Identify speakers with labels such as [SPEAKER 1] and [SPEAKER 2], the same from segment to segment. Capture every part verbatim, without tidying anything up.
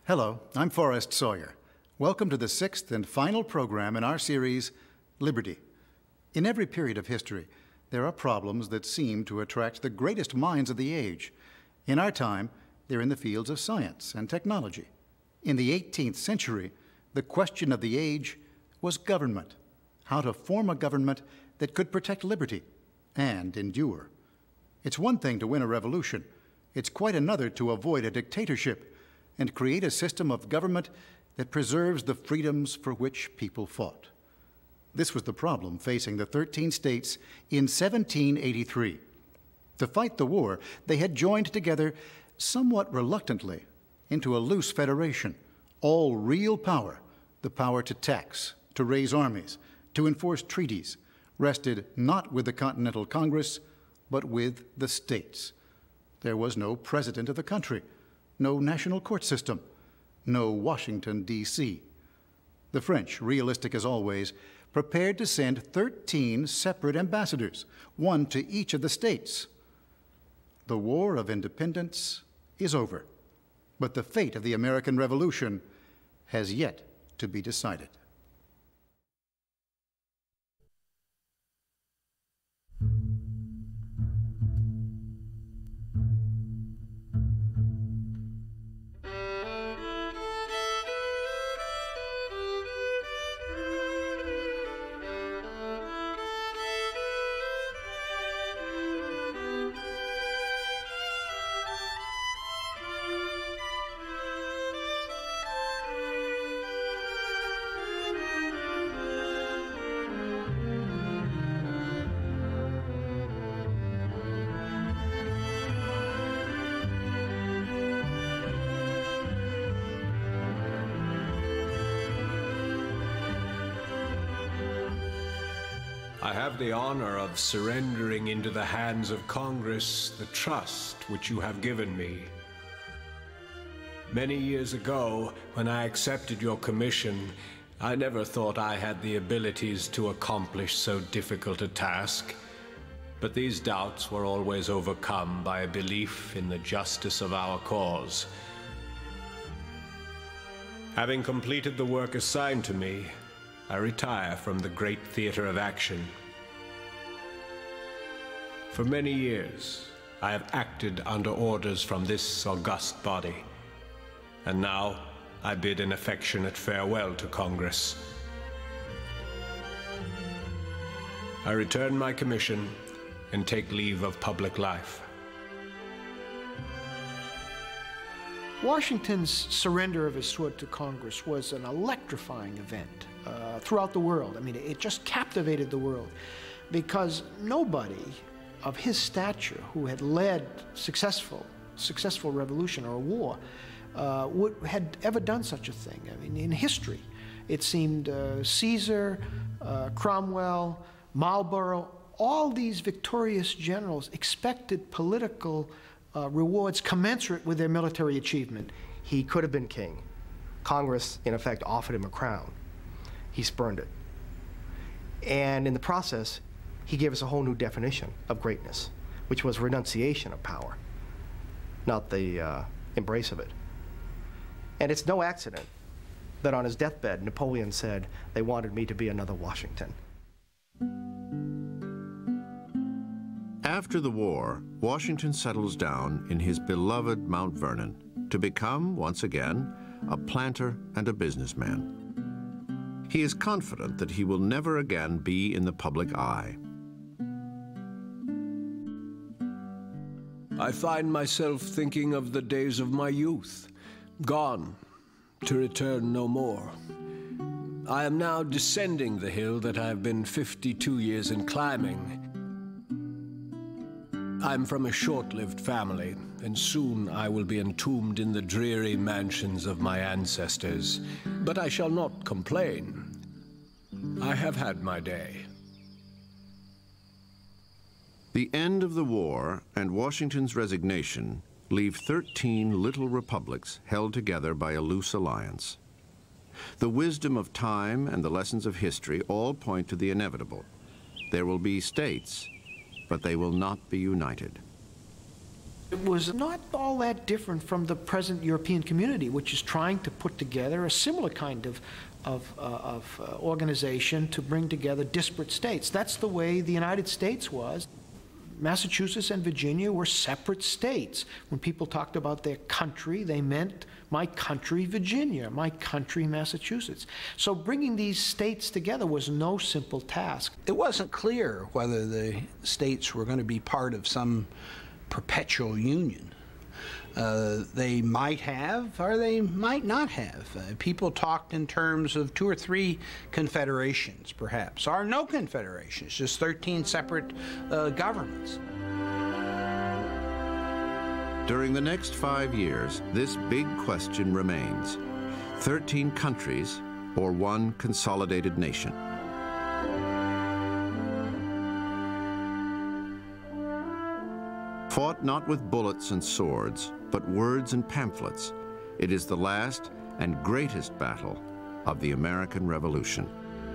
[SPEAKER 1] Hello, I'm Forrest Sawyer. Welcome to the sixth and final program in our series, Liberty. In every period of history, there are problems that seem to attract the greatest minds of the age. In our time, they're in the fields of science and technology. In the eighteenth century, the question of the age was government, how to form a government that could protect liberty and endure. It's one thing to win a revolution. It's quite another to avoid a dictatorship and create a system of government that preserves the freedoms for which people fought. This was the problem facing the thirteen states in seventeen eighty-three. To fight the war, they had joined together somewhat reluctantly into a loose federation, all real power, the power to tax, to raise armies, to enforce treaties, rested not with the Continental Congress, but with the states. There was no president of the country, no national court system, no Washington, D C The French, realistic as always, prepared to send thirteen separate ambassadors, one to each of the states. The War of Independence is over, but the fate of the American Revolution has yet to be decided.
[SPEAKER 2] I have the honor of surrendering into the hands of Congress the trust which you have given me. Many years ago, when I accepted your commission, I never thought I had the abilities to accomplish so difficult a task. But these doubts were always overcome by a belief in the justice of our cause. Having completed the work assigned to me, I retire from the great theater of action. For many years, I have acted under orders from this august body, and now I bid an affectionate farewell to Congress. I return my commission and take leave of public life.
[SPEAKER 3] Washington's surrender of his sword to Congress was an electrifying event uh, throughout the world. I mean, it just captivated the world because nobody of his stature who had led successful, successful revolution or war uh, would, had ever done such a thing. I mean, in history, it seemed uh, Caesar, uh, Cromwell, Marlborough, all these victorious generals expected political Uh, rewards commensurate with their military achievement.
[SPEAKER 4] He could have been king. Congress, in effect, offered him a crown. He spurned it. And in the process, he gave us a whole new definition of greatness, which was renunciation of power, not the uh, embrace of it. And it's no accident that on his deathbed, Napoleon said, "They wanted me to be another Washington."
[SPEAKER 5] After the war, Washington settles down in his beloved Mount Vernon to become, once again, a planter and a businessman. He is confident that he will never again be in the public eye.
[SPEAKER 2] I find myself thinking of the days of my youth, gone, to return no more. I am now descending the hill that I have been fifty-two years in climbing. I'm from a short-lived family, and soon I will be entombed in the dreary mansions of my ancestors. But I shall not complain. I have had my day.
[SPEAKER 5] The end of the war and Washington's resignation leave thirteen little republics held together by a loose alliance. The wisdom of time and the lessons of history all point to the inevitable. There will be states, but they will not be united.
[SPEAKER 3] It was not all that different from the present European community, which is trying to put together a similar kind of, of, uh, of uh, organization to bring together disparate states. That's the way the United States was. Massachusetts and Virginia were separate states. When people talked about their country, they meant my country, Virginia, my country, Massachusetts. So bringing these states together was no simple task.
[SPEAKER 6] It wasn't clear whether the states were going to be part of some perpetual union. Uh, they might have, or they might not have. Uh, people talked in terms of two or three confederations, perhaps, or no confederations, just thirteen separate uh, governments.
[SPEAKER 5] During the next five years, this big question remains: thirteen countries or one consolidated nation? Fought not with bullets and swords, but words and pamphlets, it is the last and greatest battle of the American Revolution.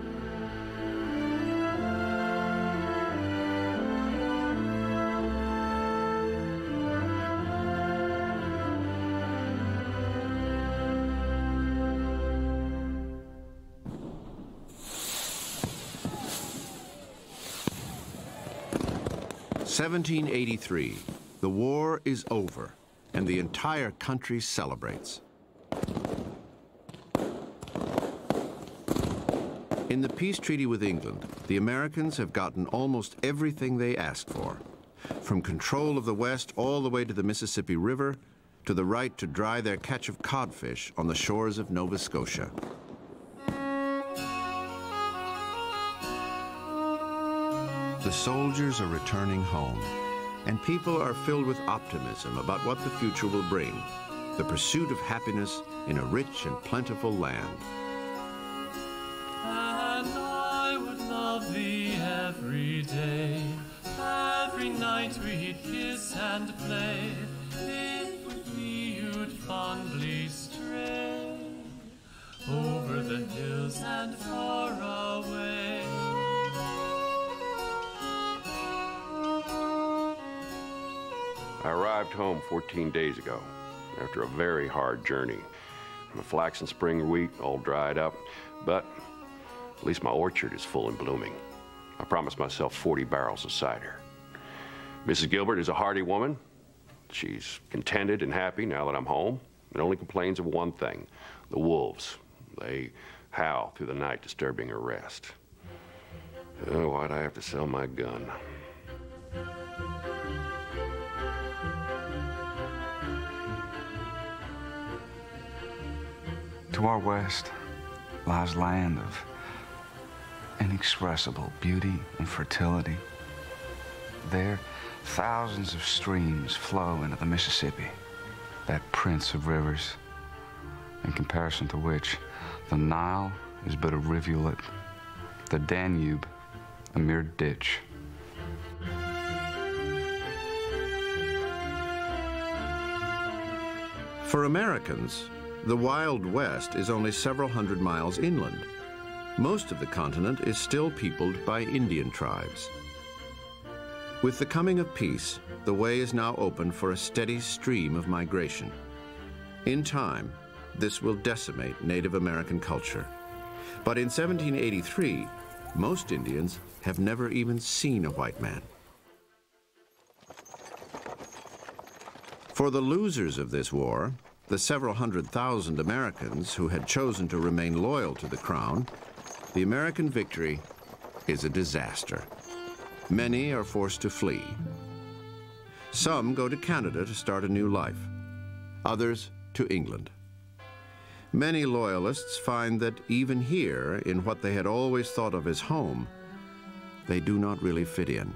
[SPEAKER 5] seventeen eighty-three, the war is over, and the entire country celebrates. In the peace treaty with England, the Americans have gotten almost everything they asked for, from control of the West all the way to the Mississippi River, to the right to dry their catch of codfish on the shores of Nova Scotia. The soldiers are returning home, and people are filled with optimism about what the future will bring, the pursuit of happiness in a rich and plentiful land.
[SPEAKER 7] And I would love thee every day, every night we'd kiss and play, if with me you'd fondly stray, over the hills and far away.
[SPEAKER 8] I arrived home fourteen days ago, after a very hard journey. My flax and spring wheat all dried up, but at least my orchard is full and blooming. I promised myself forty barrels of cider. Missus Gilbert is a hearty woman. She's contented and happy now that I'm home, and only complains of one thing: the wolves. They howl through the night, disturbing her rest. Oh, why'd I have to sell my gun?
[SPEAKER 9] To our west lies land of inexpressible beauty and fertility. There, thousands of streams flow into the Mississippi, that prince of rivers, in comparison to which the Nile is but a rivulet, the Danube a mere ditch.
[SPEAKER 5] For Americans, the Wild West is only several hundred miles inland. Most of the continent is still peopled by Indian tribes. With the coming of peace, the way is now open for a steady stream of migration. In time, this will decimate Native American culture. But in seventeen eighty-three, most Indians have never even seen a white man. For the losers of this war, the several hundred thousand Americans who had chosen to remain loyal to the Crown, the American victory is a disaster. Many are forced to flee. Some go to Canada to start a new life, others to England. Many loyalists find that even here, in what they had always thought of as home, they do not really fit in.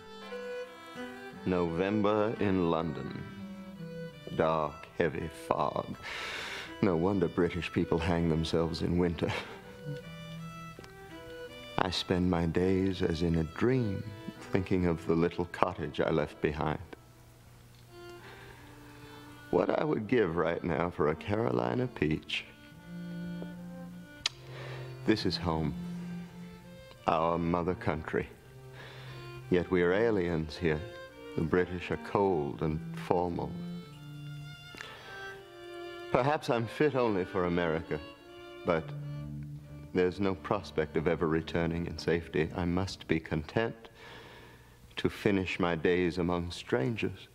[SPEAKER 10] November in London. Dark, heavy fog. No wonder British people hang themselves in winter. I spend my days as in a dream, thinking of the little cottage I left behind. What I would give right now for a Carolina peach. This is home, our mother country. Yet we are aliens here, The British are cold and formal. Perhaps I'm fit only for America, but there's no prospect of ever returning in safety. I must be content to finish my days among strangers.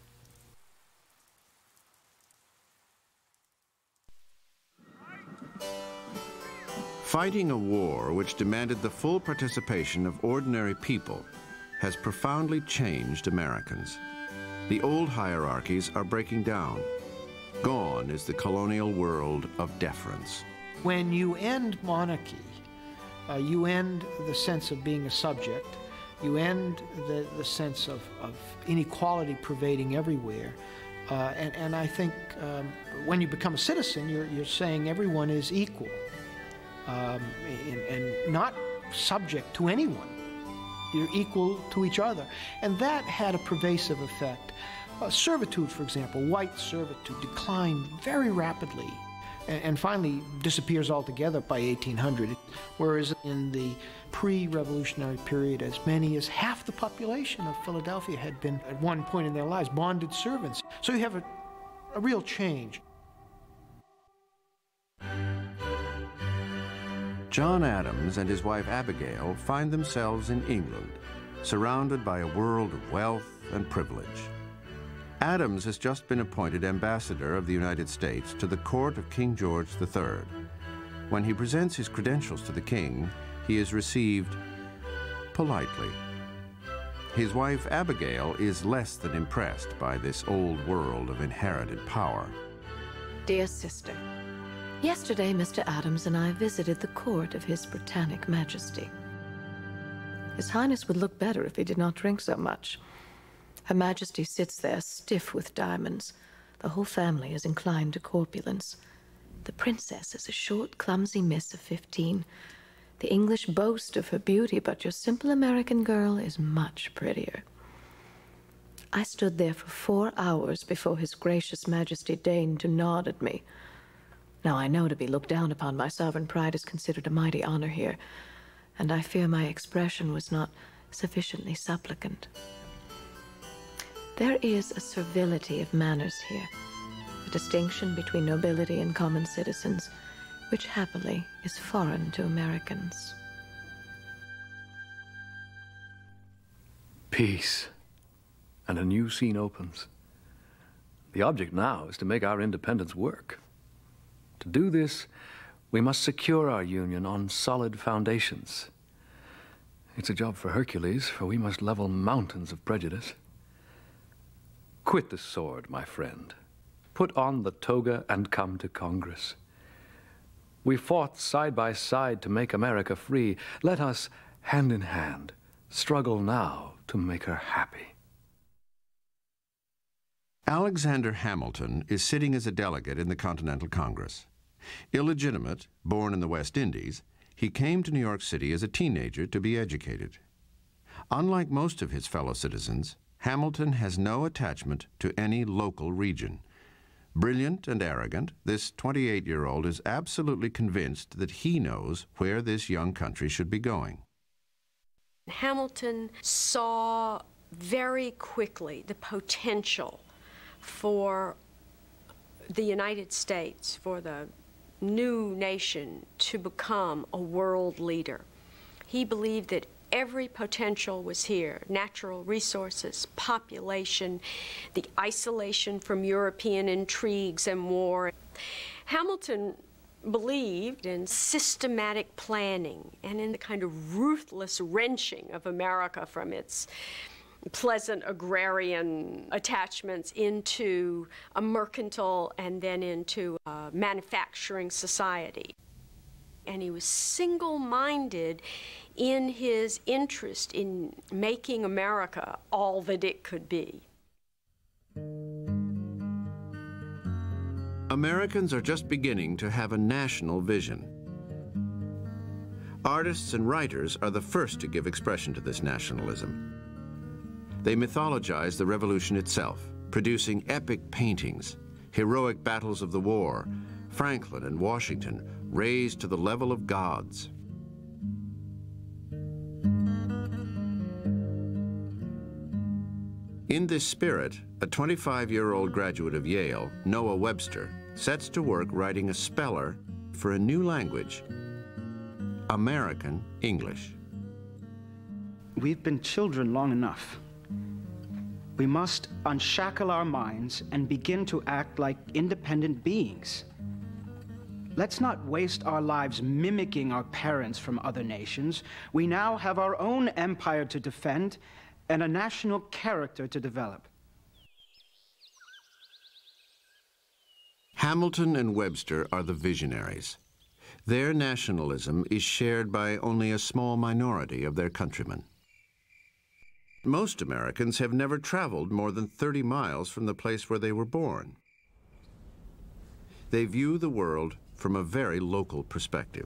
[SPEAKER 5] Fighting a war which demanded the full participation of ordinary people has profoundly changed Americans. The old hierarchies are breaking down. Gone is the colonial world of deference.
[SPEAKER 3] When you end monarchy, uh, you end the sense of being a subject, you end the, the sense of, of inequality pervading everywhere, uh, and, and I think um, when you become a citizen, you're, you're saying everyone is equal. Um, and, and not subject to anyone. You're equal to each other. And that had a pervasive effect. Uh, servitude, for example, white servitude declined very rapidly and, and finally disappears altogether by eighteen hundred, whereas in the pre-revolutionary period, as many as half the population of Philadelphia had been, at one point in their lives, bonded servants. So you have a, a real change.
[SPEAKER 5] John Adams and his wife Abigail find themselves in England, surrounded by a world of wealth and privilege. Adams has just been appointed ambassador of the United States to the court of King George the Third. When he presents his credentials to the king, he is received politely. His wife Abigail is less than impressed by this old world of inherited power.
[SPEAKER 11] Dear sister, yesterday, Mister Adams and I visited the court of His Britannic Majesty. His Highness would look better if he did not drink so much. Her Majesty sits there stiff with diamonds. The whole family is inclined to corpulence. The princess is a short, clumsy miss of fifteen. The English boast of her beauty, but your simple American girl is much prettier. I stood there for four hours before His Gracious Majesty deigned to nod at me. Now, I know to be looked down upon by sovereign pride is considered a mighty honor here, and I fear my expression was not sufficiently supplicant. There is a servility of manners here, a distinction between nobility and common citizens, which happily is foreign to Americans.
[SPEAKER 12] Peace, and a new scene opens. The object now is to make our independence work. To do this, we must secure our union on solid foundations. It's a job for Hercules, for we must level mountains of prejudice. Quit the sword, my friend. Put on the toga and come to Congress. We fought side by side to make America free. Let us, hand in hand, struggle now to make her happy.
[SPEAKER 5] Alexander Hamilton is sitting as a delegate in the Continental Congress. Illegitimate, born in the West Indies, he came to New York City as a teenager to be educated. Unlike most of his fellow citizens, Hamilton has no attachment to any local region. Brilliant and arrogant, this twenty-eight-year-old is absolutely convinced that he knows where this young country should be going.
[SPEAKER 13] Hamilton saw very quickly the potential for the United States, for the new nation to become a world leader. He believed that every potential was here: natural resources, population, the isolation from European intrigues and war. Hamilton believed in systematic planning and in the kind of ruthless wrenching of America from its pleasant agrarian attachments into a mercantile and then into a manufacturing society. And he was single-minded in his interest in making America all that it could be.
[SPEAKER 5] Americans are just beginning to have a national vision. Artists and writers are the first to give expression to this nationalism. They mythologize the revolution itself, producing epic paintings, heroic battles of the war, Franklin and Washington raised to the level of gods. In this spirit, a twenty-five-year-old graduate of Yale, Noah Webster, sets to work writing a speller for a new language, American English.
[SPEAKER 14] We've been children long enough. We must unshackle our minds and begin to act like independent beings. Let's not waste our lives mimicking our parents from other nations. We now have our own empire to defend and a national character to develop.
[SPEAKER 5] Hamilton and Webster are the visionaries. Their nationalism is shared by only a small minority of their countrymen. Most Americans have never traveled more than thirty miles from the place where they were born. They view the world from a very local perspective.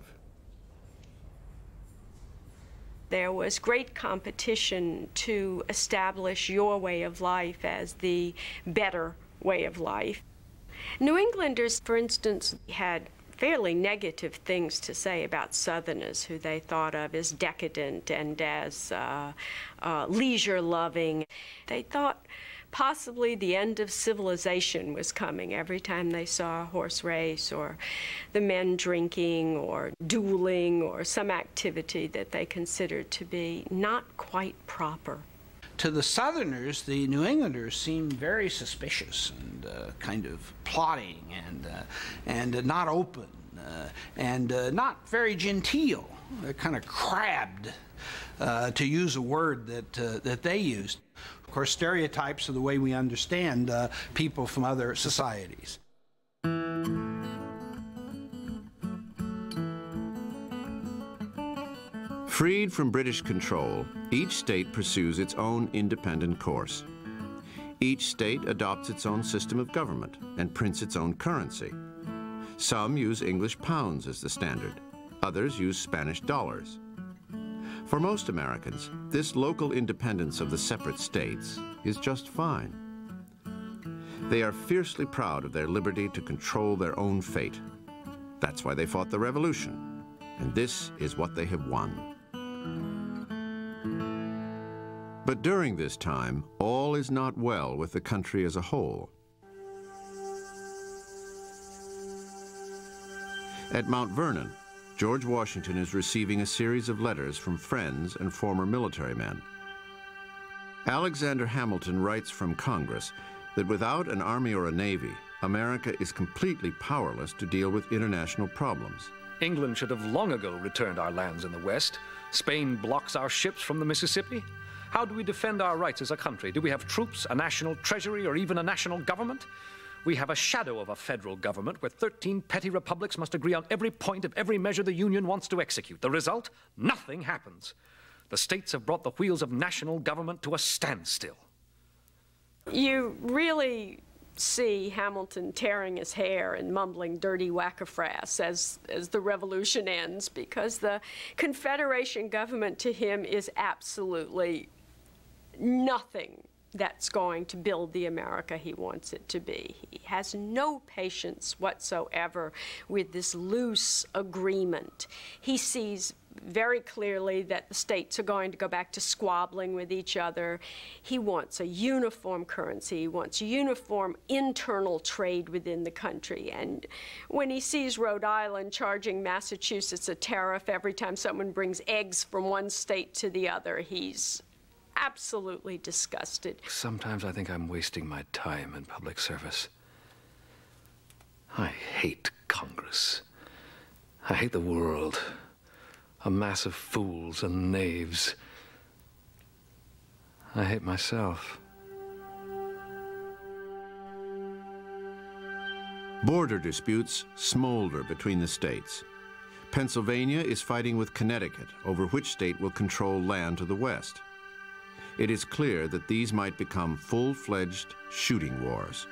[SPEAKER 13] There was great competition to establish your way of life as the better way of life. New Englanders, for instance, had fairly negative things to say about Southerners, who they thought of as decadent and as uh, uh, leisure-loving. They thought possibly the end of civilization was coming every time they saw a horse race or the men drinking or dueling or some activity that they considered to be not quite proper.
[SPEAKER 6] To the Southerners, the New Englanders seemed very suspicious and uh, kind of plotting and, uh, and uh, not open uh, and uh, not very genteel. They're kind of crabbed, uh, to use a word that, uh, that they used. Of course, stereotypes are the way we understand uh, people from other societies.
[SPEAKER 5] Freed from British control, each state pursues its own independent course. Each state adopts its own system of government and prints its own currency. Some use English pounds as the standard. Others use Spanish dollars. For most Americans, this local independence of the separate states is just fine. They are fiercely proud of their liberty to control their own fate. That's why they fought the Revolution, and this is what they have won. But during this time, all is not well with the country as a whole. At Mount Vernon, George Washington is receiving a series of letters from friends and former military men. Alexander Hamilton writes from Congress that without an army or a navy, America is completely powerless to deal with international problems.
[SPEAKER 12] England should have long ago returned our lands in the West. Spain blocks our ships from the Mississippi. How do we defend our rights as a country? Do we have troops, a national treasury, or even a national government? We have a shadow of a federal government where thirteen petty republics must agree on every point of every measure the Union wants to execute. The result? Nothing happens. The states have brought the wheels of national government to a standstill.
[SPEAKER 13] You really see Hamilton tearing his hair and mumbling dirty whack-a-frass as, as the revolution ends, because the Confederation government to him is absolutely nothing that's going to build the America he wants it to be. He has no patience whatsoever with this loose agreement. He sees very clearly that the states are going to go back to squabbling with each other. He wants a uniform currency. He wants uniform internal trade within the country. And when he sees Rhode Island charging Massachusetts a tariff every time someone brings eggs from one state to the other, he's absolutely disgusted.
[SPEAKER 12] Sometimes I think I'm wasting my time in public service. I hate Congress. I hate the world. A mass of fools and knaves. I hate myself.
[SPEAKER 5] Border disputes smolder between the states. Pennsylvania is fighting with Connecticut over which state will control land to the west. It is clear that these might become full-fledged shooting wars.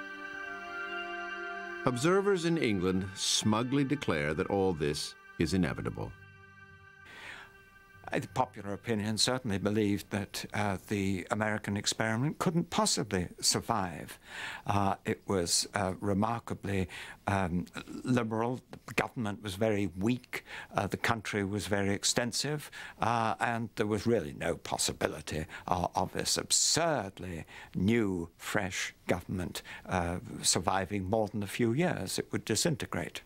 [SPEAKER 5] Observers in England smugly declare that all this is inevitable.
[SPEAKER 15] the popular opinion certainly believed that uh, the American experiment couldn't possibly survive. Uh, it was uh, remarkably um, liberal. The government was very weak. Uh, the country was very extensive. Uh, and there was really no possibility uh, of this absurdly new, fresh government uh, surviving more than a few years. It would disintegrate.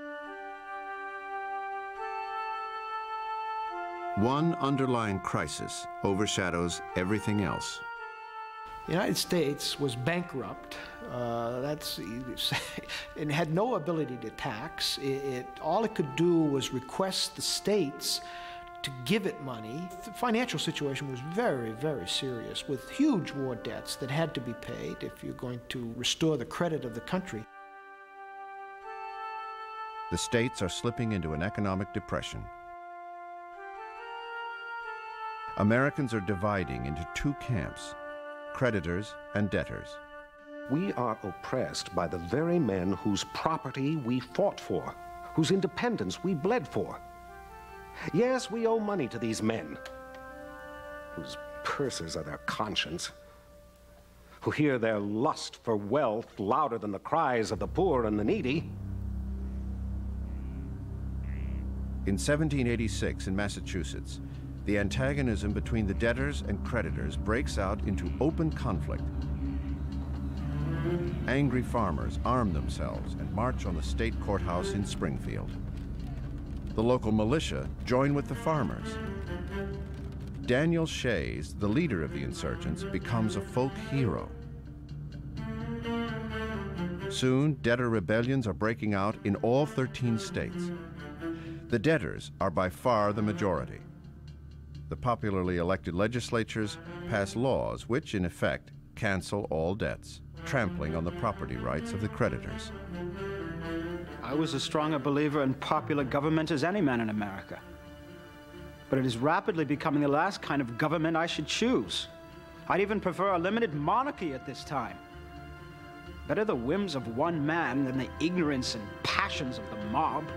[SPEAKER 5] One underlying crisis overshadows everything else.
[SPEAKER 3] The United States was bankrupt. Uh, that's, it had no ability to tax. It, it, all it could do was request the states to give it money. The financial situation was very, very serious, with huge war debts that had to be paid if you're going to restore the credit of the country.
[SPEAKER 5] The states are slipping into an economic depression. Americans are dividing into two camps, creditors and debtors.
[SPEAKER 16] We are oppressed by the very men whose property we fought for, whose independence we bled for. Yes, we owe money to these men, whose purses are their conscience, who hear their lust for wealth louder than the cries of the poor and the needy.
[SPEAKER 5] In seventeen eighty-six in Massachusetts, the antagonism between the debtors and creditors breaks out into open conflict. Angry farmers arm themselves and march on the state courthouse in Springfield. The local militia join with the farmers. Daniel Shays, the leader of the insurgents, becomes a folk hero. Soon, debtor rebellions are breaking out in all thirteen states. The debtors are by far the majority. The popularly elected legislatures pass laws which, in effect, cancel all debts, trampling on the property rights of the creditors.
[SPEAKER 14] I was as strong a believer in popular government as any man in America. But it is rapidly becoming the last kind of government I should choose. I'd even prefer a limited monarchy at this time. Better the whims of one man than the ignorance and passions of the mob.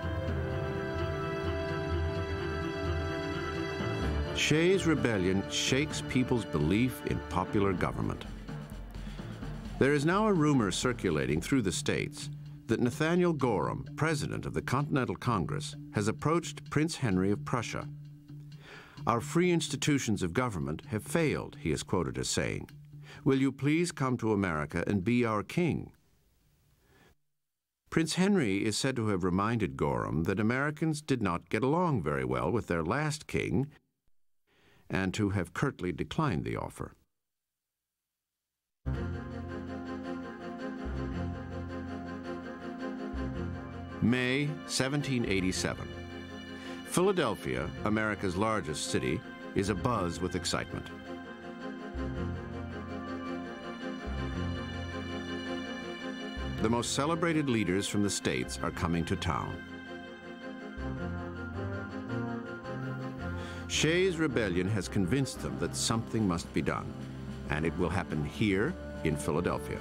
[SPEAKER 5] Shays' rebellion shakes people's belief in popular government. There is now a rumor circulating through the states that Nathaniel Gorham, president of the Continental Congress, has approached Prince Henry of Prussia. "Our free institutions of government have failed," he is quoted as saying. "Will you please come to America and be our king?" Prince Henry is said to have reminded Gorham that Americans did not get along very well with their last king, and to have curtly declined the offer. May seventeen eighty-seven. Philadelphia, America's largest city, is abuzz with excitement. The most celebrated leaders from the states are coming to town. Shays' rebellion has convinced them that something must be done, and it will happen here in Philadelphia.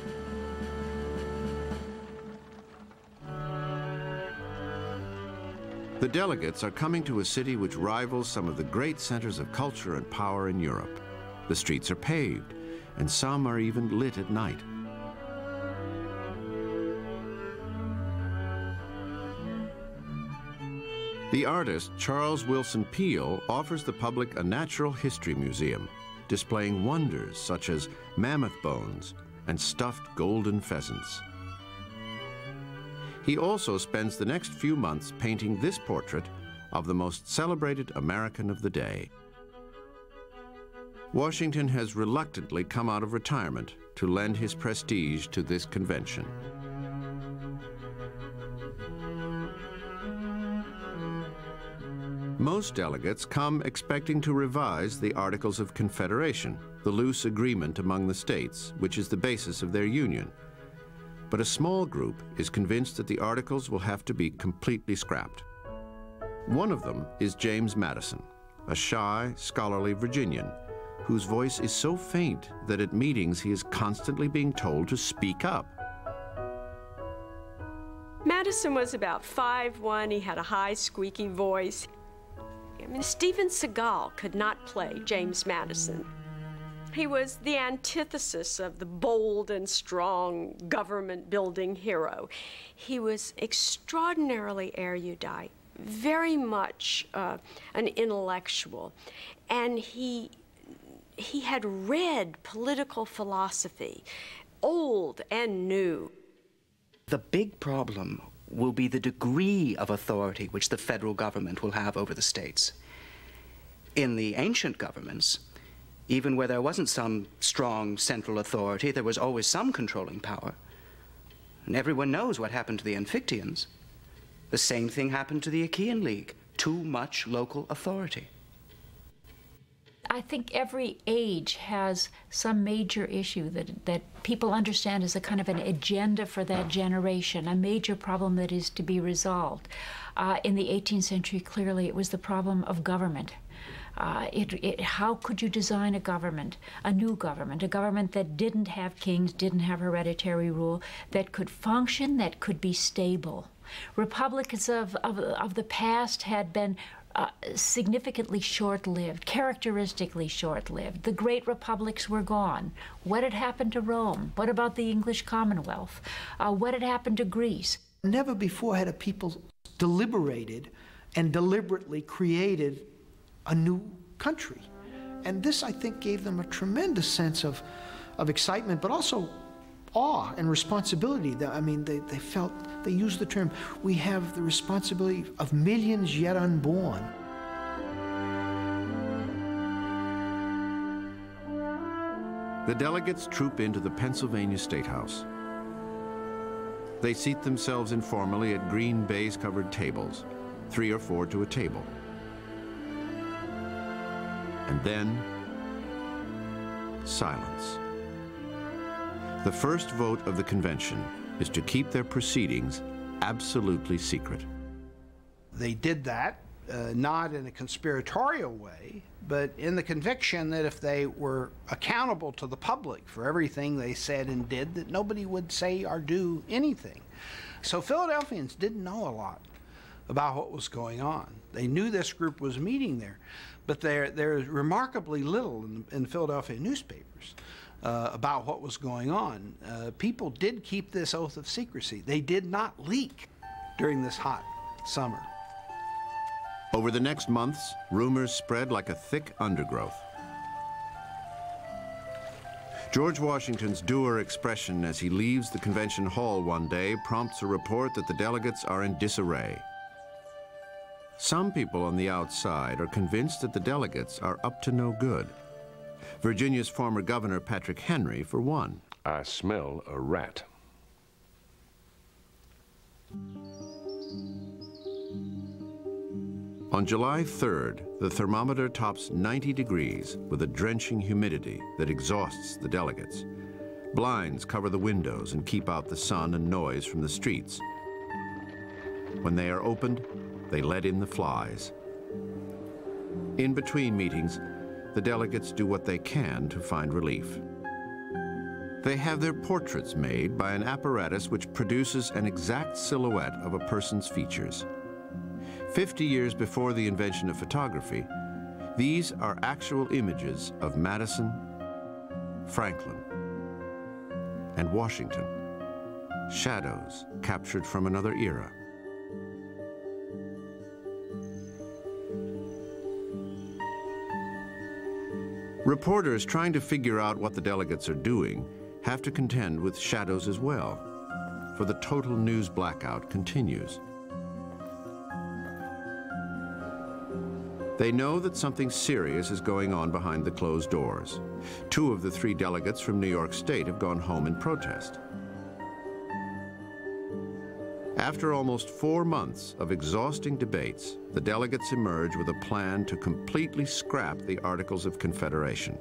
[SPEAKER 5] The delegates are coming to a city which rivals some of the great centers of culture and power in Europe. The streets are paved, and some are even lit at night. The artist Charles Willson Peale offers the public a natural history museum, displaying wonders such as mammoth bones and stuffed golden pheasants. He also spends the next few months painting this portrait of the most celebrated American of the day. Washington has reluctantly come out of retirement to lend his prestige to this convention. Most delegates come expecting to revise the Articles of Confederation, the loose agreement among the states, which is the basis of their union. But a small group is convinced that the Articles will have to be completely scrapped. One of them is James Madison, a shy, scholarly Virginian, whose voice is so faint that at meetings he is constantly being told to speak up.
[SPEAKER 13] Madison was about five one. He had a high, squeaky voice. mean, Steven Seagal could not play James Madison. He was the antithesis of the bold and strong government-building hero. He was extraordinarily erudite, very much uh, an intellectual, and he, he had read political philosophy, old and new.
[SPEAKER 17] The big problem will be the degree of authority which the federal government will have over the states. In the ancient governments, even where there wasn't some strong central authority, there was always some controlling power. And everyone knows what happened to the Amphictyons. The same thing happened to the Achaean League. Too much local authority.
[SPEAKER 18] I think every age has some major issue that, that people understand as a kind of an agenda for that generation, a major problem that is to be resolved. Uh, in the eighteenth century, clearly, it was the problem of government. Uh, it, it, how could you design a government, a new government, a government that didn't have kings, didn't have hereditary rule, that could function, that could be stable? Republics of, of, of the past had been uh, significantly short-lived, characteristically short-lived. The great republics were gone. What had happened to Rome? What about the English Commonwealth? Uh, what had happened to Greece?
[SPEAKER 3] Never before had a people deliberated and deliberately created a new country. And this, I think, gave them a tremendous sense of, of excitement, but also awe and responsibility. I mean, they, they felt, they used the term, we have the responsibility of millions yet unborn.
[SPEAKER 5] The delegates troop into the Pennsylvania State House. They seat themselves informally at green baize-covered tables, three or four to a table. And then, silence. The first vote of the convention is to keep their proceedings absolutely secret.
[SPEAKER 6] They did that, uh, not in a conspiratorial way, but in the conviction that if they were accountable to the public for everything they said and did, that nobody would say or do anything. So Philadelphians didn't know a lot about what was going on. They knew this group was meeting there, but there, there's remarkably little in, in Philadelphia newspapers uh, about what was going on. Uh, people did keep this oath of secrecy. They did not leak during this hot summer.
[SPEAKER 5] Over the next months, rumors spread like a thick undergrowth. George Washington's dour expression as he leaves the convention hall one day prompts a report that the delegates are in disarray. Some people on the outside are convinced that the delegates are up to no good. Virginia's former governor, Patrick Henry, for one.
[SPEAKER 19] I smell a rat.
[SPEAKER 5] On July third, the thermometer tops ninety degrees with a drenching humidity that exhausts the delegates. Blinds cover the windows and keep out the sun and noise from the streets. When they are opened, they let in the flies. In between meetings, the delegates do what they can to find relief. They have their portraits made by an apparatus which produces an exact silhouette of a person's features. Fifty years before the invention of photography, these are actual images of Madison, Franklin, and Washington, shadows captured from another era. Reporters trying to figure out what the delegates are doing have to contend with shadows as well, for the total news blackout continues. They know that something serious is going on behind the closed doors. Two of the three delegates from New York State have gone home in protest. After almost four months of exhausting debates, the delegates emerge with a plan to completely scrap the Articles of Confederation.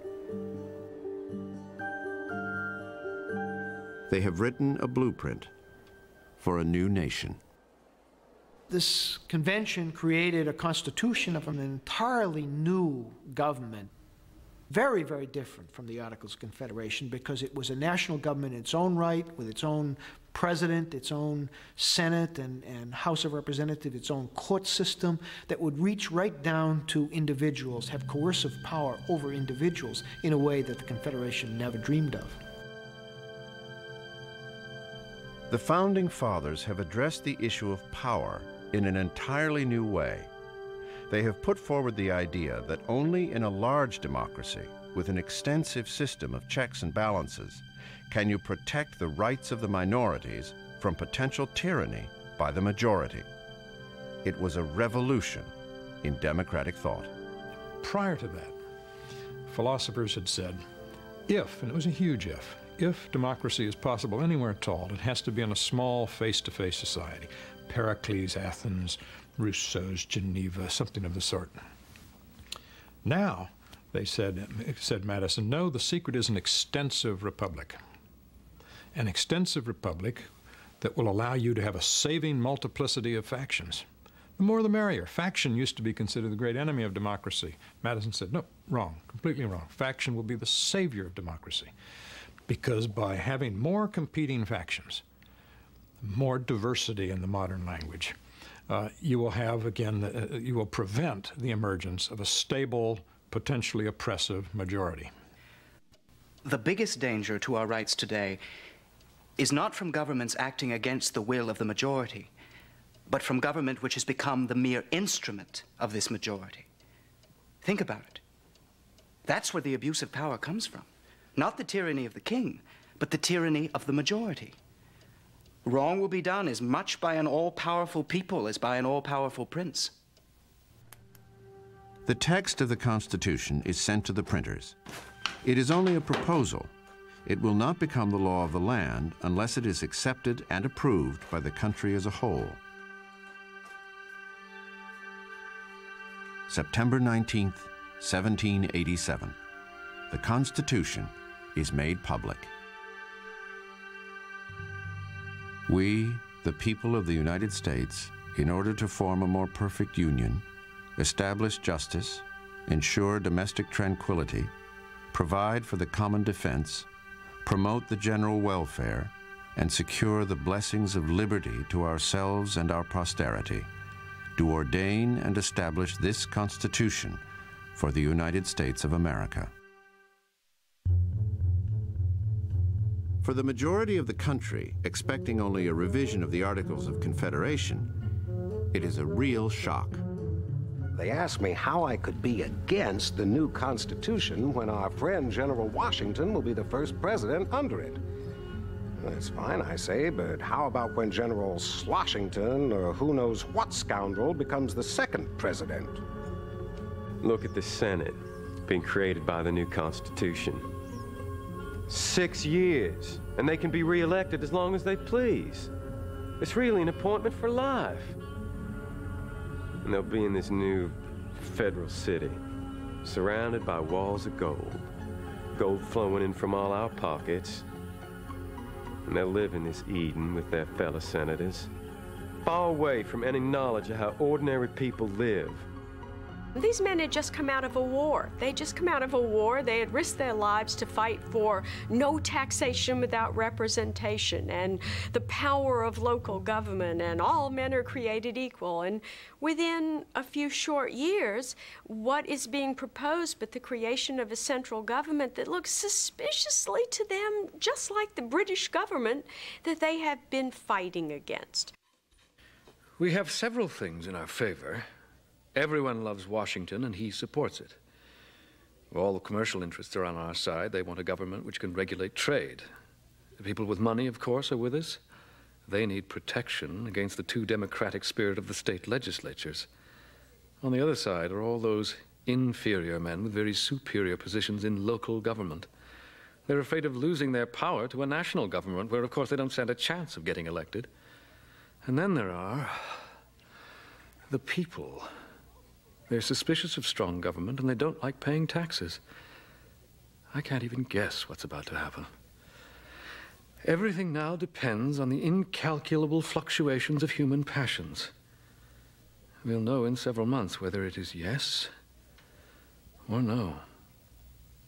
[SPEAKER 5] They have written a blueprint for a new nation.
[SPEAKER 3] This convention created a constitution of an entirely new government. Very, very different from the Articles of Confederation because it was a national government in its own right, with its own president, its own Senate and, and House of Representatives, its own court system that would reach right down to individuals, have coercive power over individuals in a way that the Confederation never dreamed of.
[SPEAKER 5] The Founding Fathers have addressed the issue of power in an entirely new way. They have put forward the idea that only in a large democracy, with an extensive system of checks and balances, can you protect the rights of the minorities from potential tyranny by the majority. It was a revolution in democratic thought.
[SPEAKER 20] Prior to that, philosophers had said, if, and it was a huge if, if democracy is possible anywhere at all, it has to be in a small face-to-face society. Pericles, Athens, Rousseau's Geneva, something of the sort. Now, they said, said Madison, no, the secret is an extensive republic. An extensive republic that will allow you to have a saving multiplicity of factions. The more the merrier. Faction used to be considered the great enemy of democracy. Madison said, no, wrong, completely wrong. Faction will be the savior of democracy. Because by having more competing factions, more diversity in the modern language, uh, you will have, again, uh, you will prevent the emergence of a stable, potentially oppressive majority.
[SPEAKER 17] The biggest danger to our rights today is not from governments acting against the will of the majority, but from government which has become the mere instrument of this majority. Think about it. That's where the abuse of power comes from. Not the tyranny of the king, but the tyranny of the majority. Wrong will be done as much by an all-powerful people as by an all-powerful prince.
[SPEAKER 5] The text of the Constitution is sent to the printers. It is only a proposal. It will not become the law of the land unless it is accepted and approved by the country as a whole. September nineteenth, seventeen eighty-seven. The Constitution is made public. We, the people of the United States, in order to form a more perfect union, establish justice, ensure domestic tranquility, provide for the common defense, promote the general welfare, and secure the blessings of liberty to ourselves and our posterity, do ordain and establish this Constitution for the United States of America. For the majority of the country, expecting only a revision of the Articles of Confederation, it is a real shock.
[SPEAKER 16] They asked me how I could be against the new Constitution when our friend General Washington will be the first president under it. That's fine, I say, but how about when General Sloshington, or who knows what scoundrel, becomes the second president?
[SPEAKER 21] Look at the Senate, being created by the new Constitution. Six years, and they can be re-elected as long as they please. It's really an appointment for life. And they'll be in this new federal city, surrounded by walls of gold, gold flowing in from all our pockets. And they'll live in this Eden with their fellow senators, far away from any knowledge of how ordinary people live.
[SPEAKER 13] These men had just come out of a war. They'd just come out of a war. They had risked their lives to fight for no taxation without representation and the power of local government, and all men are created equal. And within a few short years, what is being proposed but the creation of a central government that looks suspiciously to them just like the British government that they have been fighting against.
[SPEAKER 12] We have several things in our favor. Everyone loves Washington, and he supports it. All the commercial interests are on our side. They want a government which can regulate trade. The people with money, of course, are with us. They need protection against the too democratic spirit of the state legislatures. On the other side are all those inferior men with very superior positions in local government. They're afraid of losing their power to a national government where, of course, they don't stand a chance of getting elected. And then there are the people. They're suspicious of strong government, and they don't like paying taxes. I can't even guess what's about to happen. Everything now depends on the incalculable fluctuations of human passions. We'll know in several months whether it is yes or no.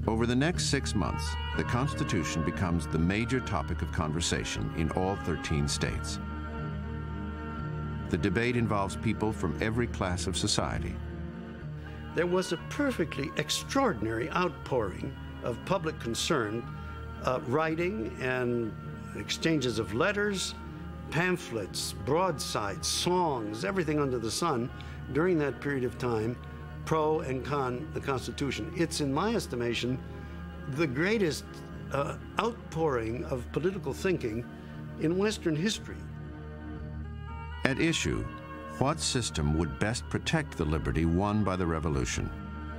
[SPEAKER 5] Over the next six months, the Constitution becomes the major topic of conversation in all thirteen states. The debate involves people from every class of society.
[SPEAKER 1] There was a perfectly extraordinary outpouring of public concern, uh, writing and exchanges of letters, pamphlets, broadsides, songs, everything under the sun during that period of time, pro and con the Constitution. It's, in my estimation, the greatest uh, outpouring of political thinking in Western history.
[SPEAKER 5] At issue, what system would best protect the liberty won by the Revolution?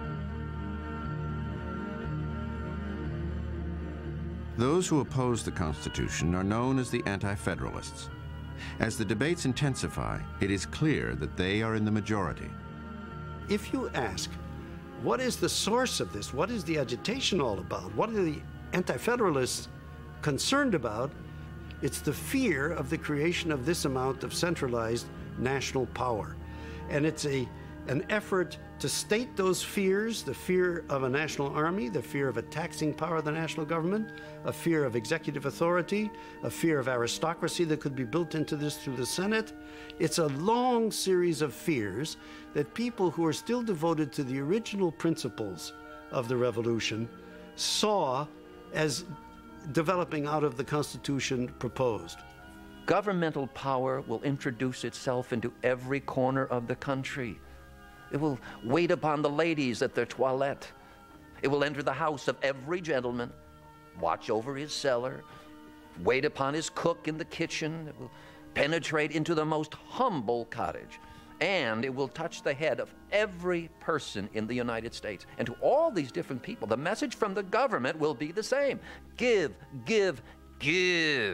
[SPEAKER 5] Those who oppose the Constitution are known as the Anti-Federalists. As the debates intensify, it is clear that they are in the majority.
[SPEAKER 1] If you ask, what is the source of this? What is the agitation all about? What are the Anti-Federalists concerned about? It's the fear of the creation of this amount of centralized national power. And it's a, an effort to state those fears, the fear of a national army, the fear of a taxing power of the national government, a fear of executive authority, a fear of aristocracy that could be built into this through the Senate. It's a long series of fears that people who are still devoted to the original principles of the Revolution saw as developing out of the Constitution proposed.
[SPEAKER 22] Governmental power will introduce itself into every corner of the country. It will wait upon the ladies at their toilette. It will enter the house of every gentleman, watch over his cellar, wait upon his cook in the kitchen. It will penetrate into the most humble cottage, and it will touch the head of every person in the United States. And to all these different people, the message from the government will be the same. Give, give, give.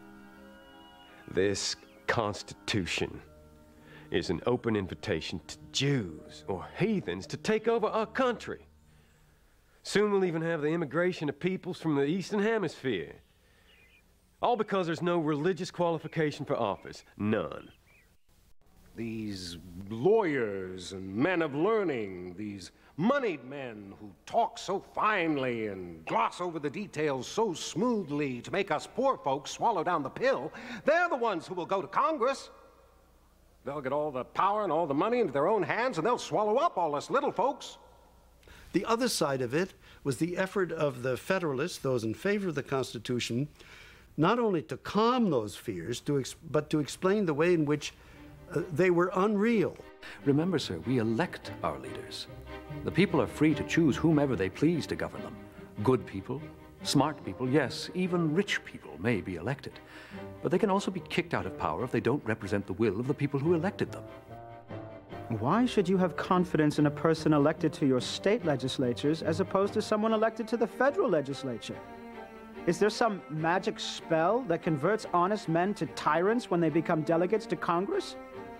[SPEAKER 21] This Constitution is an open invitation to Jews or heathens to take over our country. Soon we'll even have the immigration of peoples from the Eastern Hemisphere. All because there's no religious qualification for office. None.
[SPEAKER 16] These lawyers and men of learning, these moneyed men who talk so finely and gloss over the details so smoothly to make us poor folks swallow down the pill, they're the ones who will go to Congress. They'll get all the power and all the money into their own hands, and they'll swallow up all us little folks.
[SPEAKER 1] The other side of it was the effort of the Federalists, those in favor of the Constitution, not only to calm those fears, to ex but to explain the way in which uh, they were unreal.
[SPEAKER 12] Remember, sir, we elect our leaders. The people are free to choose whomever they please to govern them. Good people, smart people, yes, even rich people may be elected. But they can also be kicked out of power if they don't represent the will of the people who elected them.
[SPEAKER 14] Why should you have confidence in a person elected to your state legislatures as opposed to someone elected to the federal legislature? Is there some magic spell that converts honest men to tyrants when they become delegates to Congress?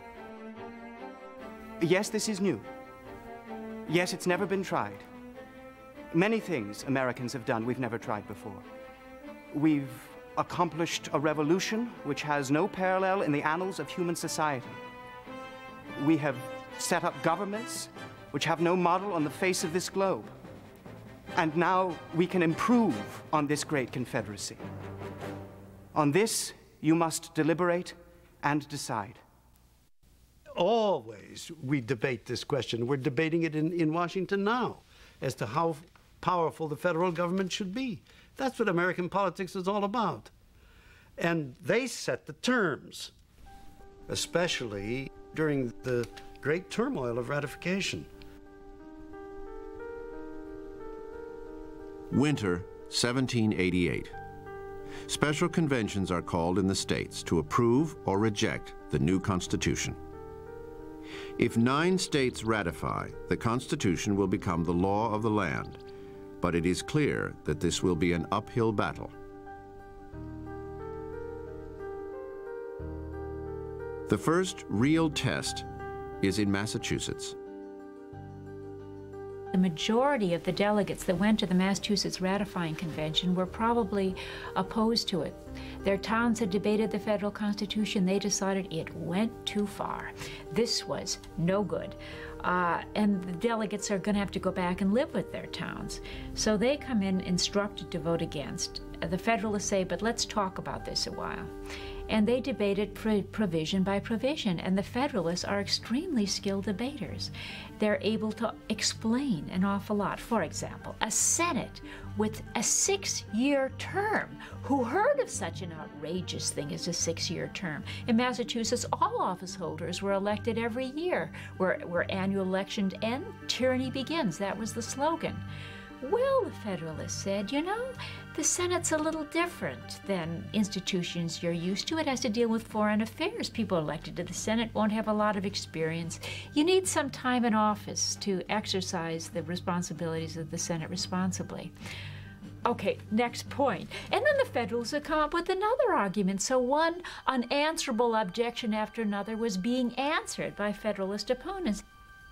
[SPEAKER 17] Yes, this is new. Yes, it's never been tried. Many things Americans have done we've never tried before. We've accomplished a revolution which has no parallel in the annals of human society. We have set up governments which have no model on the face of this globe. And now we can improve on this great confederacy. On this, you must deliberate and decide.
[SPEAKER 1] Always we debate this question. We're debating it in, in Washington now as to how powerful the federal government should be. That's what American politics is all about. And they set the terms, especially during the great turmoil of ratification.
[SPEAKER 5] Winter, seventeen eighty-eight. Special conventions are called in the states to approve or reject the new Constitution. If nine states ratify, the Constitution will become the law of the land, but it is clear that this will be an uphill battle. The first real test is in Massachusetts.
[SPEAKER 18] The majority of the delegates that went to the Massachusetts Ratifying Convention were probably opposed to it. Their towns had debated the federal Constitution. They decided it went too far. This was no good. Uh, and the delegates are going to have to go back and live with their towns. So they come in instructed to vote against. The Federalists say, but let's talk about this a while. And they debate it pro provision by provision, and the Federalists are extremely skilled debaters. They're able to explain an awful lot. For example, a Senate with a six-year term. Who heard of such an outrageous thing as a six-year term? In Massachusetts, all office holders were elected every year. Where, where annual elections end, tyranny begins. That was the slogan. Well, the Federalists said, you know, the Senate's a little different than institutions you're used to. It has to deal with foreign affairs. People elected to the Senate won't have a lot of experience. You need some time in office to exercise the responsibilities of the Senate responsibly. Okay, next point. And then the Federalists would come up with another argument. So one unanswerable objection after another was being answered by Federalist opponents.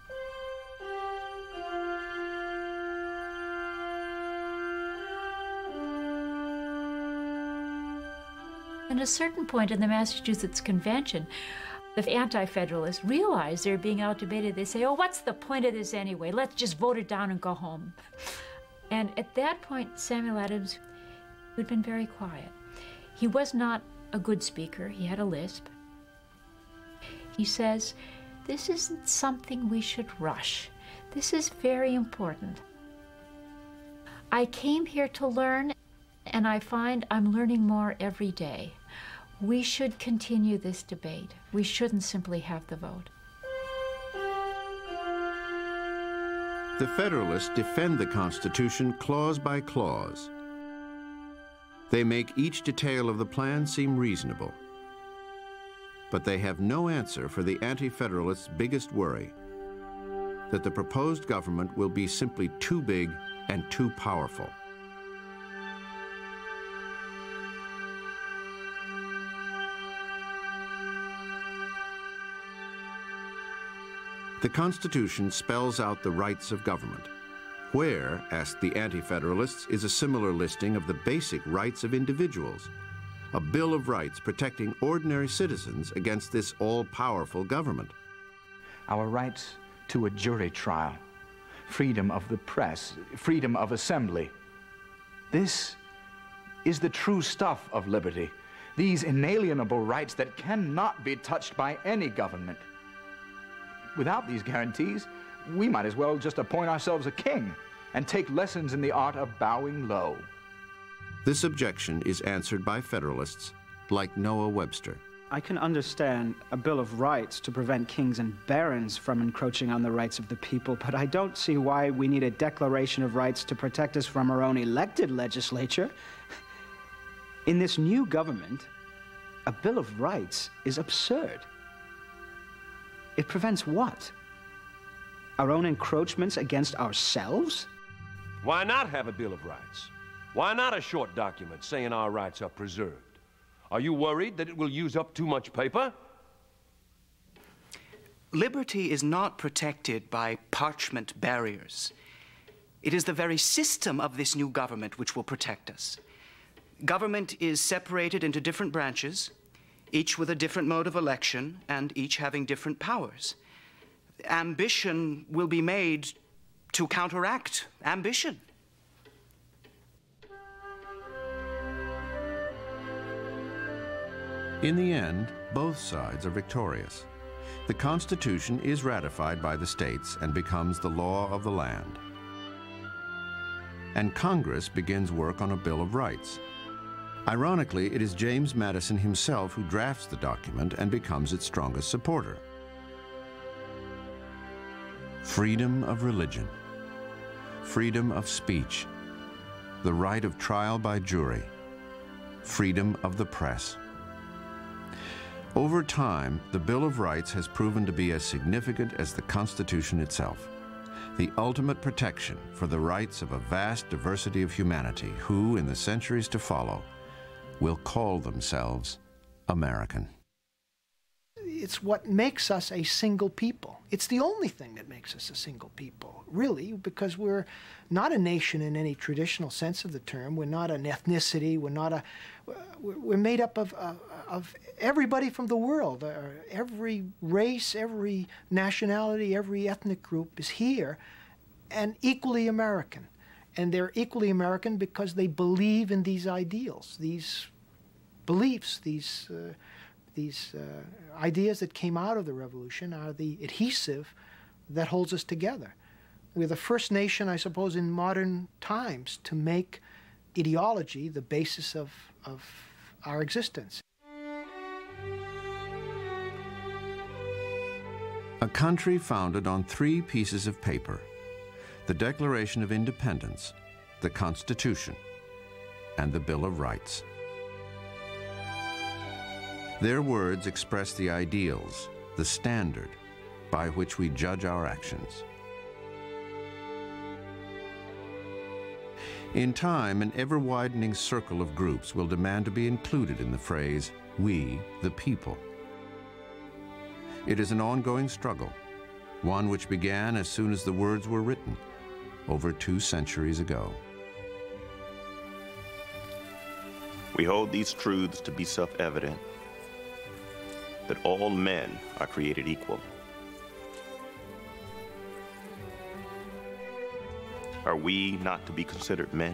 [SPEAKER 18] At a certain point in the Massachusetts Convention, the anti-Federalists realize they're being outdebated. They say, oh, what's the point of this anyway? Let's just vote it down and go home. And at that point, Samuel Adams, who'd been very quiet, he was not a good speaker. He had a lisp. He says, this isn't something we should rush. This is very important. I came here to learn, and I find I'm learning more every day. We should continue this debate. We shouldn't simply have the vote.
[SPEAKER 5] The Federalists defend the Constitution clause by clause. They make each detail of the plan seem reasonable. But they have no answer for the anti-Federalists' biggest worry, that the proposed government will be simply too big and too powerful. The Constitution spells out the rights of government. Where, ask the Anti-Federalists, is a similar listing of the basic rights of individuals? A Bill of Rights protecting ordinary citizens against this all-powerful government.
[SPEAKER 2] Our rights to a jury trial, freedom of the press, freedom of assembly. This is the true stuff of liberty. These inalienable rights that cannot be touched by any government. Without these guarantees, we might as well just appoint ourselves a king and take lessons in the art of bowing low.
[SPEAKER 5] This objection is answered by Federalists like Noah Webster.
[SPEAKER 14] I can understand a Bill of Rights to prevent kings and barons from encroaching on the rights of the people, but I don't see why we need a Declaration of Rights to protect us from our own elected legislature. In this new government, a Bill of Rights is absurd. It prevents what? Our own encroachments against ourselves?
[SPEAKER 4] Why not have a Bill of Rights? Why not a short document saying our rights are preserved? Are you worried that it will use up too much paper?
[SPEAKER 17] Liberty is not protected by parchment barriers. It is the very system of this new government which will protect us. Government is separated into different branches, each with a different mode of election, and each having different powers. Ambition will be made to counteract ambition.
[SPEAKER 5] In the end, both sides are victorious. The Constitution is ratified by the states and becomes the law of the land. And Congress begins work on a Bill of Rights. Ironically, it is James Madison himself who drafts the document and becomes its strongest supporter. Freedom of religion, freedom of speech, the right of trial by jury, freedom of the press. Over time, the Bill of Rights has proven to be as significant as the Constitution itself, the ultimate protection for the rights of a vast diversity of humanity who, in the centuries to follow, will call themselves American.
[SPEAKER 3] It's what makes us a single people. It's the only thing that makes us a single people, really, because we're not a nation in any traditional sense of the term. We're not an ethnicity. We're not a. We're made up of uh, of everybody from the world. Uh, every race, every nationality, every ethnic group is here and equally American. And they're equally American because they believe in these ideals, these beliefs, these, uh, these uh, ideas that came out of the revolution are the adhesive that holds us together. We're the first nation, I suppose, in modern times to make ideology the basis of, of our existence.
[SPEAKER 5] A country founded on three pieces of paper: the Declaration of Independence, the Constitution, and the Bill of Rights. Their words express the ideals, the standard by which we judge our actions. In time, an ever-widening circle of groups will demand to be included in the phrase, "we, the people." It is an ongoing struggle, one which began as soon as the words were written, over two centuries ago.
[SPEAKER 7] We hold these truths to be self-evident, that all men are created equal. Are we not to be considered men?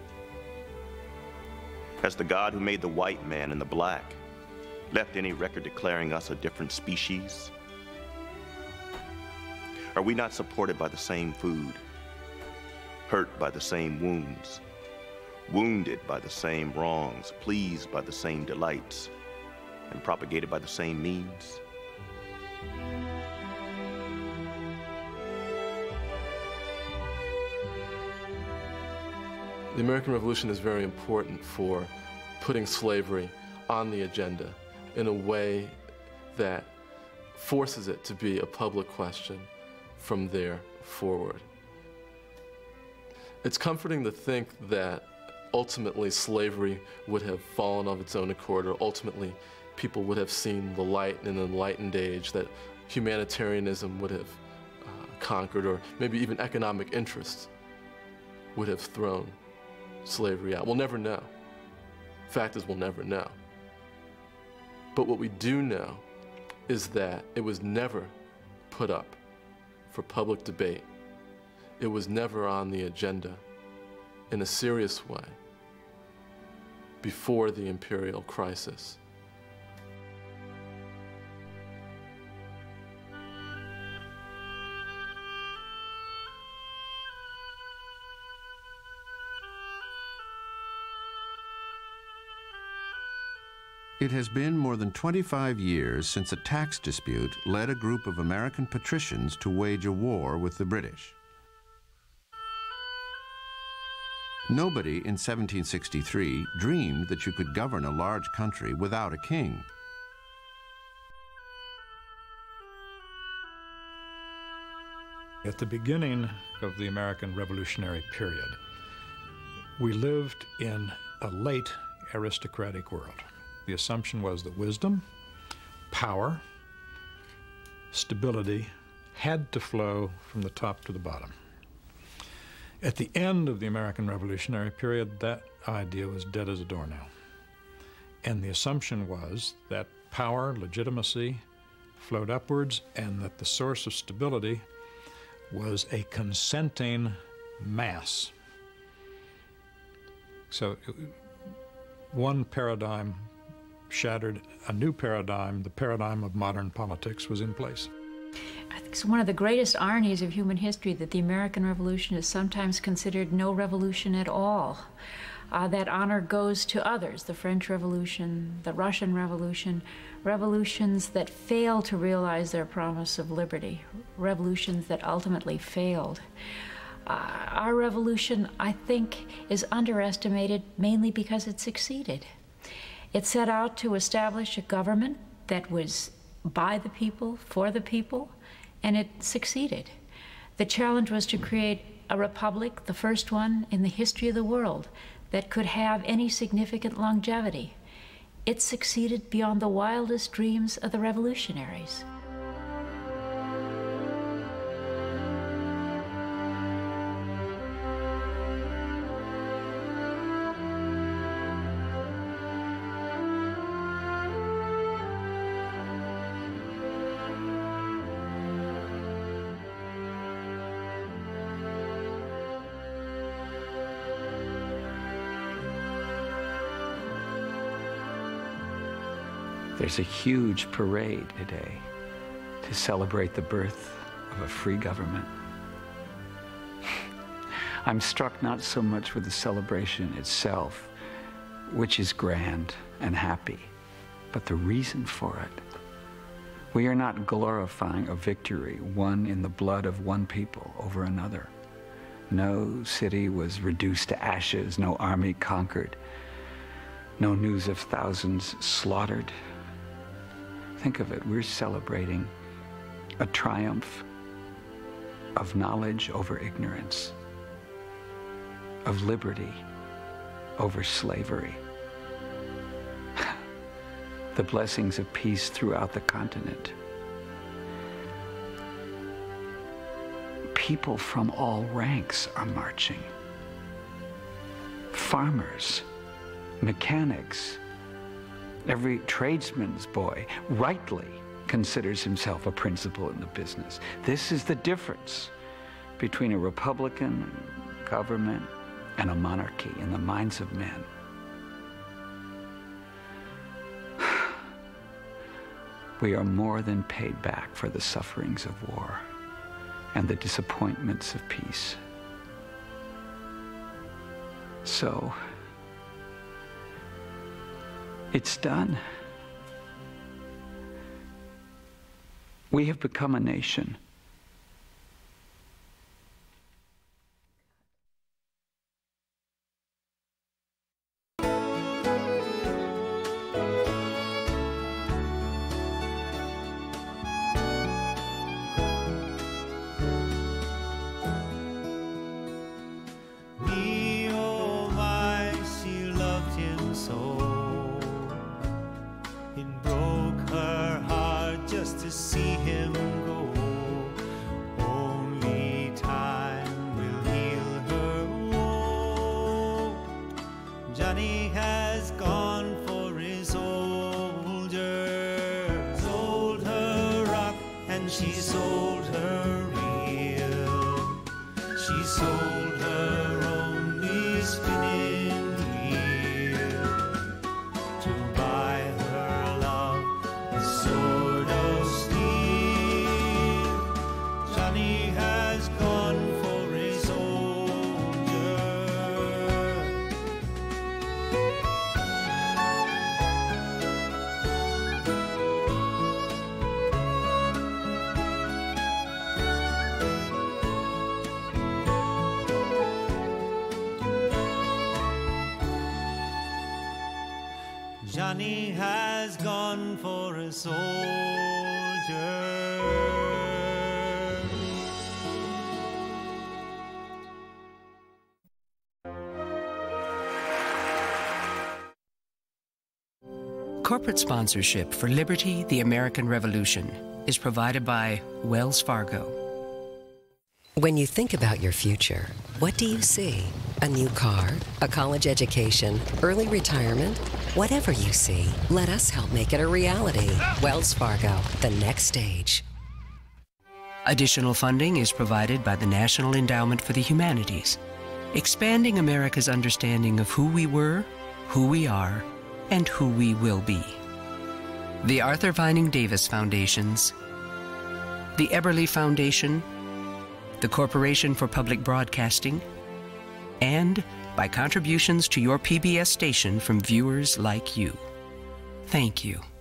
[SPEAKER 7] Has the God who made the white man and the black left any record declaring us a different species? Are we not supported by the same food, hurt by the same wounds, wounded by the same wrongs, pleased by the same delights, and propagated by the same means?
[SPEAKER 8] The American Revolution is very important for putting slavery on the agenda in a way that forces it to be a public question from there forward. It's comforting to think that ultimately slavery would have fallen of its own accord, or ultimately people would have seen the light in an enlightened age, that humanitarianism would have uh, conquered, or maybe even economic interests would have thrown slavery out. We'll never know. Fact is, we'll never know. But what we do know is that it was never put up for public debate. It was never on the agenda in a serious way before the imperial crisis.
[SPEAKER 5] It has been more than twenty-five years since a tax dispute led a group of American patricians to wage a war with the British. Nobody in seventeen sixty-three dreamed that you could govern a large country without a king.
[SPEAKER 20] At the beginning of the American Revolutionary period, we lived in a late aristocratic world. The assumption was that wisdom, power, stability had to flow from the top to the bottom. At the end of the American Revolutionary period, that idea was dead as a doornail. And the assumption was that power, legitimacy, flowed upwards, and that the source of stability was a consenting mass. So one paradigm shattered, a new paradigm, the paradigm of modern politics, was in place.
[SPEAKER 18] I think it's one of the greatest ironies of human history that the American Revolution is sometimes considered no revolution at all. Uh, that honor goes to others, the French Revolution, the Russian Revolution, revolutions that fail to realize their promise of liberty, revolutions that ultimately failed. Uh, our revolution, I think, is underestimated mainly because it succeeded. It set out to establish a government that was by the people, for the people, and it succeeded. The challenge was to create a republic, the first one in the history of the world, that could have any significant longevity. It succeeded beyond the wildest dreams of the revolutionaries.
[SPEAKER 9] There's a huge parade today to celebrate the birth of a free government. I'm struck not so much with the celebration itself, which is grand and happy, but the reason for it. We are not glorifying a victory won in the blood of one people over another. No city was reduced to ashes, no army conquered, no news of thousands slaughtered. Think of it, we're celebrating a triumph of knowledge over ignorance, of liberty over slavery, the blessings of peace throughout the continent. People from all ranks are marching. Farmers, mechanics, every tradesman's boy rightly considers himself a principal in the business. This is the difference between a republican government and a monarchy in the minds of men. We are more than paid back for the sufferings of war and the disappointments of peace. So, it's done. We have become a nation.
[SPEAKER 10] Johnny has gone for his soldiers. Sold her rock and she sold her reel. She sold her only spinning wheel to buy her love a sword of steel. Johnny has gone for his soldier. Johnny has gone for a soldier.
[SPEAKER 23] Corporate sponsorship for Liberty, the American Revolution is provided by Wells Fargo.
[SPEAKER 24] When you think about your future, what do you see? A new car, a college education, early retirement? Whatever you see, let us help make it a reality. Wells Fargo, the next stage.
[SPEAKER 23] Additional funding is provided by the National Endowment for the Humanities, expanding America's understanding of who we were, who we are, and who we will be. The Arthur Vining Davis Foundations, the Eberly Foundation, the Corporation for Public Broadcasting, and by contributions to your P B S station from viewers like you. Thank you.